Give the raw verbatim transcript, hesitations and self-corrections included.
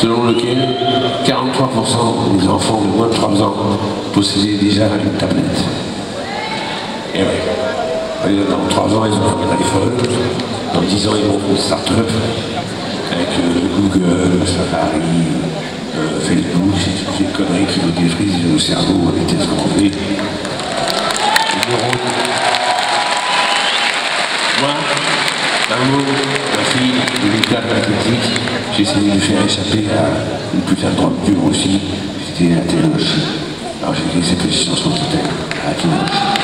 selon lequel quarante-trois pour cent des enfants de moins de trois ans possédaient déjà une tablette. Et ouais, dans trois ans, ils ont un iPhone, dans dix ans, ils vont faire une start-up avec euh, Google, Safari, euh, Facebook, c'est toutes ces conneries qui nous détruisent le cerveau à vitesse grand V. Moi, un mot, ma fille, de l'éclat athlétique, j'ai essayé de faire échapper à une putain de drogue dure aussi, c'était la téléologie. Alors j'ai écrit cette position sur le totem, à la téléologie.